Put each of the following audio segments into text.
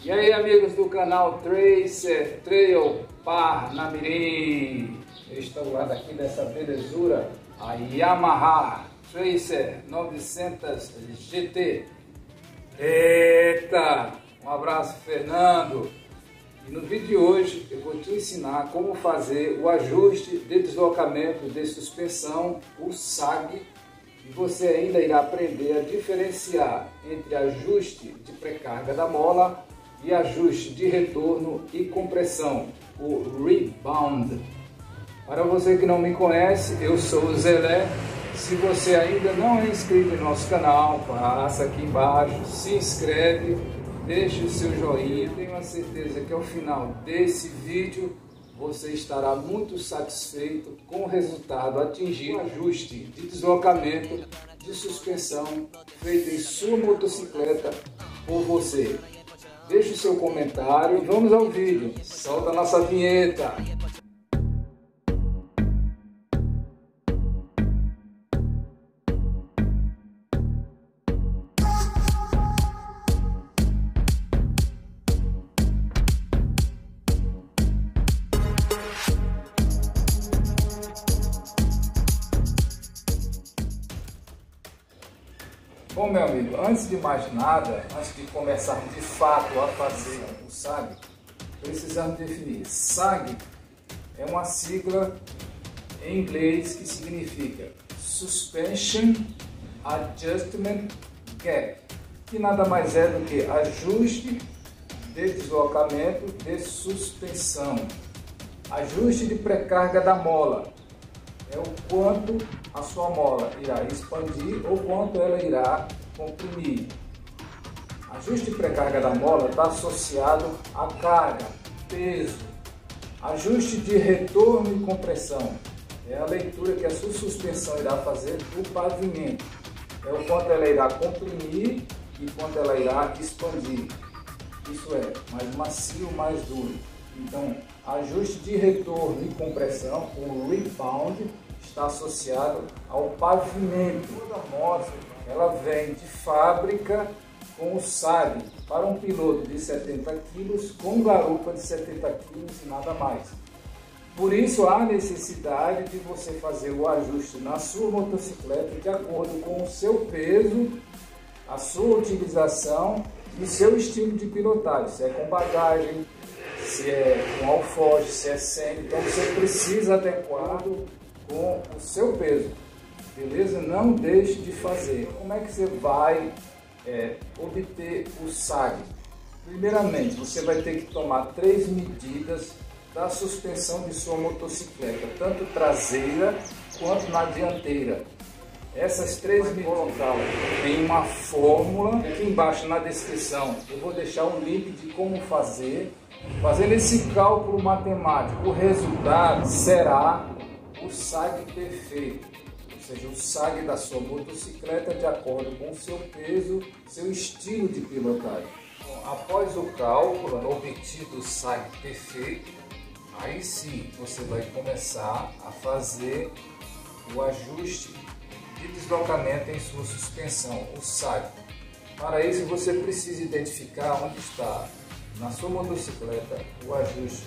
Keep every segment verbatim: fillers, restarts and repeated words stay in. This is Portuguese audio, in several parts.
E aí, amigos do canal Tracer Trail Parnamirim, eu estou lá daqui dessa belezura, a Yamaha Tracer novecentos G T. Eita! Um abraço, Fernando! E no vídeo de hoje eu vou te ensinar como fazer o ajuste de deslocamento de suspensão, o S A G, e você ainda irá aprender a diferenciar entre ajuste de pré-carga da mola e ajuste de retorno e compressão, o rebound. Para você que não me conhece, eu sou o Zelé. Se você ainda não é inscrito no nosso canal, passa aqui embaixo, se inscreve, deixe o seu joinha. Tenho a certeza que ao final desse vídeo você estará muito satisfeito com o resultado atingido. Ajuste de deslocamento de suspensão feito em sua motocicleta por você. Deixe o seu comentário e vamos ao vídeo. Solta a nossa vinheta. Bom, meu amigo, antes de mais nada, antes de começarmos de fato a fazer o S A G, precisamos definir. S A G é uma sigla em inglês que significa Suspension Adjustment Gap, que nada mais é do que ajuste de deslocamento de suspensão. Ajuste de pré-carga da mola é o quanto a sua mola irá expandir ou quanto ela irá comprimir. Ajuste de pré-carga da mola está associado à carga, peso. Ajuste de retorno e compressão é a leitura que a sua suspensão irá fazer do pavimento. É o quanto ela irá comprimir e quanto ela irá expandir. Isso é, mais macio, mais duro. Então, ajuste de retorno e compressão, o rebound, está associado ao pavimento. Toda moto ela vem de fábrica com o S A G para um piloto de setenta quilos com garupa de setenta quilos e nada mais. Por isso há necessidade de você fazer o ajuste na sua motocicleta de acordo com o seu peso, a sua utilização e seu estilo de pilotagem, se é com bagagem, se é com alforje, se é sem. Então você precisa adequar com o seu peso, beleza? Não deixe de fazer. Como é que você vai é, obter o S A G? Primeiramente, você vai ter que tomar três medidas da suspensão de sua motocicleta, tanto traseira quanto na dianteira. Essas três medidas em uma fórmula, aqui embaixo na descrição eu vou deixar o link de como fazer. Fazendo esse cálculo matemático, o resultado será o S A G perfeito, ou seja, o S A G da sua motocicleta de acordo com o seu peso, seu estilo de pilotagem. Bom, após o cálculo obtido o S A G perfeito, aí sim você vai começar a fazer o ajuste de deslocamento em sua suspensão, o S A G. Para isso você precisa identificar onde está na sua motocicleta o ajuste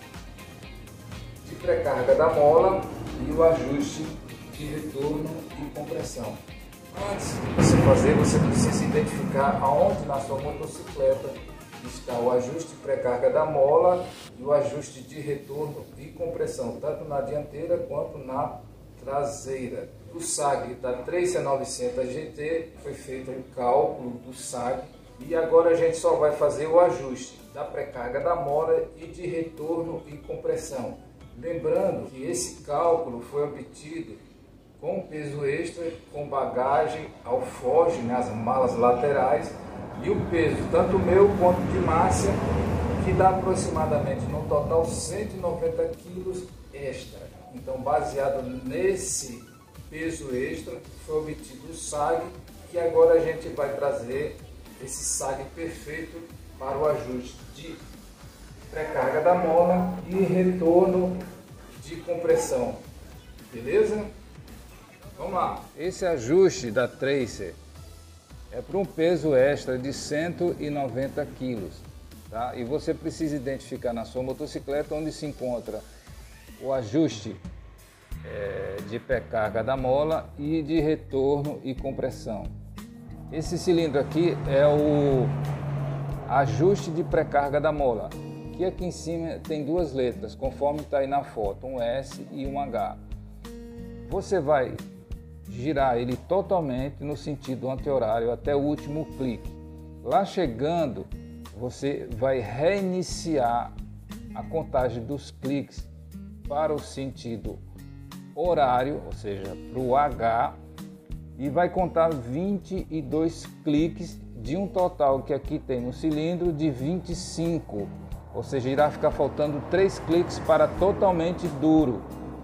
de pré-carga da mola e o ajuste de retorno e compressão. Antes de você fazer, você precisa identificar aonde na sua motocicleta está o ajuste de pré-carga da mola e o ajuste de retorno e compressão, tanto na dianteira quanto na traseira. O S A G da Tracer novecentos G T foi feito o cálculo do S A G e agora a gente só vai fazer o ajuste da pré-carga da mola e de retorno e compressão. Lembrando que esse cálculo foi obtido com peso extra, com bagagem, alforje, né, as malas laterais e o peso, tanto meu quanto de Márcia, que dá aproximadamente no total cento e noventa quilos extra. Então, baseado nesse peso extra, foi obtido o S A G, que agora a gente vai trazer esse S A G perfeito para o ajuste de pré-carga da mola e retorno de compressão, beleza? Vamos lá. Esse ajuste da Tracer é para um peso extra de cento e noventa quilos, tá? E você precisa identificar na sua motocicleta onde se encontra o ajuste é, de pré-carga da mola e de retorno e compressão. Esse cilindro aqui é o ajuste de pré-carga da mola, que aqui em cima tem duas letras, conforme está aí na foto, um S e um H. Você vai girar ele totalmente no sentido anti-horário até o último clique. Lá chegando, você vai reiniciar a contagem dos cliques para o sentido horário, ou seja, para o H, e vai contar vinte e dois cliques de um total que aqui tem no cilindro de vinte e cinco, ou seja, irá ficar faltando três cliques para totalmente duro.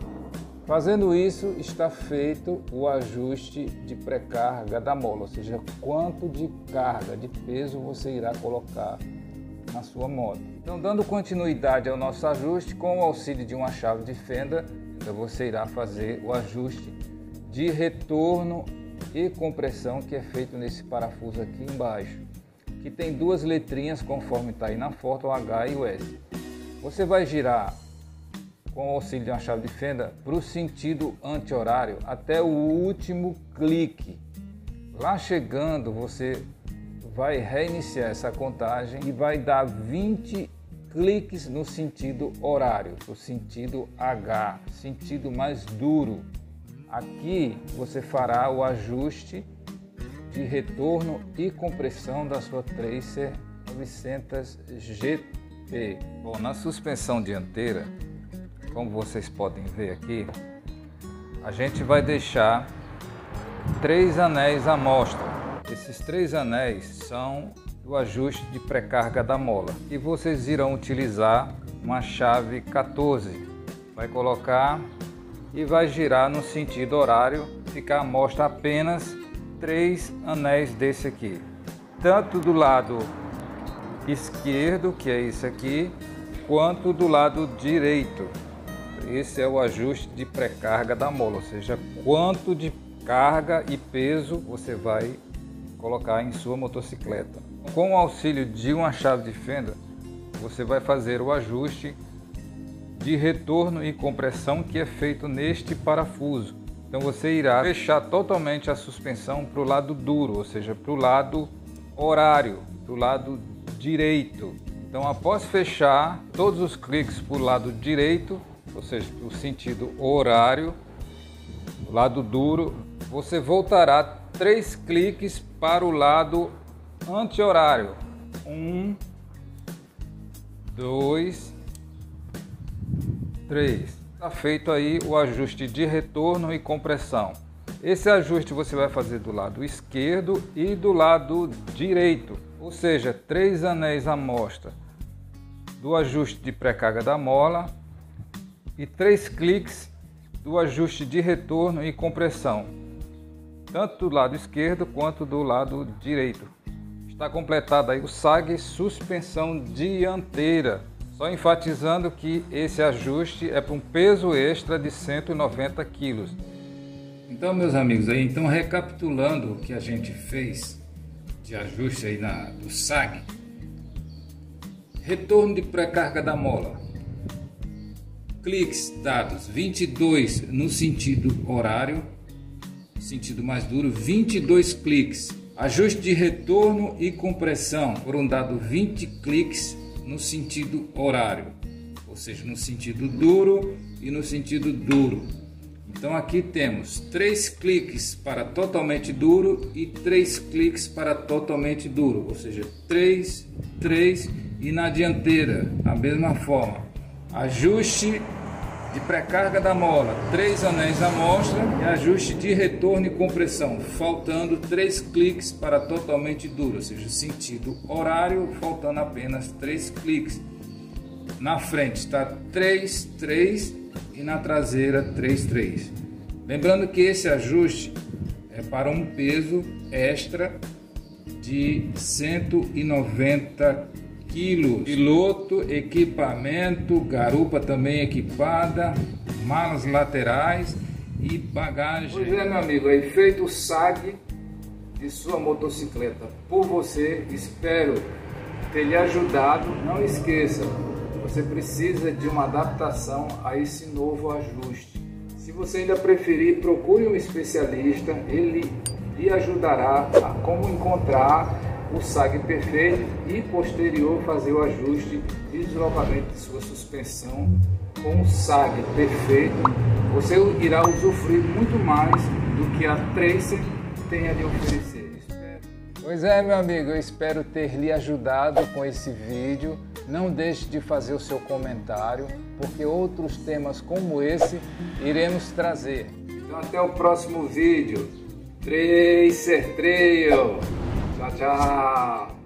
Fazendo isso, está feito o ajuste de pré-carga da mola, ou seja, quanto de carga, de peso você irá colocar na sua moto. Então, dando continuidade ao nosso ajuste, com o auxílio de uma chave de fenda, você irá fazer o ajuste de retorno e compressão, que é feito nesse parafuso aqui embaixo, que tem duas letrinhas conforme está aí na foto, o H e o S. Você vai girar com o auxílio de uma chave de fenda para o sentido anti-horário até o último clique. Lá chegando, você vai reiniciar essa contagem e vai dar vinte cliques no sentido horário, no sentido H, sentido mais duro. Aqui você fará o ajuste de retorno e compressão da sua Tracer novecentos G T. Bom, na suspensão dianteira, como vocês podem ver aqui, a gente vai deixar três anéis à mostra. Esses três anéis são o ajuste de pré-carga da mola e vocês irão utilizar uma chave quatorze. Vai colocar e vai girar no sentido horário, ficar à mostra apenas três anéis desse aqui, tanto do lado esquerdo, que é esse aqui, quanto do lado direito. Esse é o ajuste de pré-carga da mola, ou seja, quanto de carga e peso você vai colocar em sua motocicleta. Com o auxílio de uma chave de fenda, você vai fazer o ajuste de retorno e compressão que é feito neste parafuso. Então você irá fechar totalmente a suspensão para o lado duro, ou seja, para o lado horário, para o lado direito. Então, após fechar todos os cliques para o lado direito, ou seja, o sentido horário, lado duro, você voltará três cliques para o lado anti-horário. Um, dois, três. Está feito aí o ajuste de retorno e compressão. Esse ajuste você vai fazer do lado esquerdo e do lado direito, ou seja, três anéis à mostra do ajuste de pré-carga da mola e três cliques do ajuste de retorno e compressão, tanto do lado esquerdo quanto do lado direito. Está completado aí o S A G suspensão dianteira, só enfatizando que esse ajuste é para um peso extra de cento e noventa quilos. Então, meus amigos, aí, então recapitulando o que a gente fez de ajuste aí na, do S A G, retorno de pré-carga da mola, cliques dados vinte e dois no sentido horário, sentido mais duro, vinte e dois cliques. Ajuste de retorno e compressão, foram dados vinte cliques no sentido horário, ou seja, no sentido duro e no sentido duro. Então aqui temos três cliques para totalmente duro e três cliques para totalmente duro, ou seja, três, três e na dianteira a mesma forma. Ajuste de pré-carga da mola, três anéis à mostra e ajuste de retorno e compressão, faltando três cliques para totalmente duro, ou seja, sentido horário, faltando apenas três cliques. Na frente está três, três e na traseira três, três. Lembrando que esse ajuste é para um peso extra de cento e noventa quilos. Piloto, equipamento, garupa também equipada, malas laterais e bagagem. Pois é, meu amigo, aí feito o S A G de sua motocicleta por você, espero ter lhe ajudado. Não esqueça, você precisa de uma adaptação a esse novo ajuste. Se você ainda preferir, procure um especialista, ele lhe ajudará a como encontrar o S A G perfeito e posterior fazer o ajuste e deslocamento de sua suspensão. Com o S A G perfeito, você irá usufruir muito mais do que a Tracer tem a lhe oferecer. Pois é, meu amigo, eu espero ter lhe ajudado com esse vídeo. Não deixe de fazer o seu comentário, porque outros temas como esse iremos trazer. Então até o próximo vídeo. Tracer Trail. Tchau, tchau.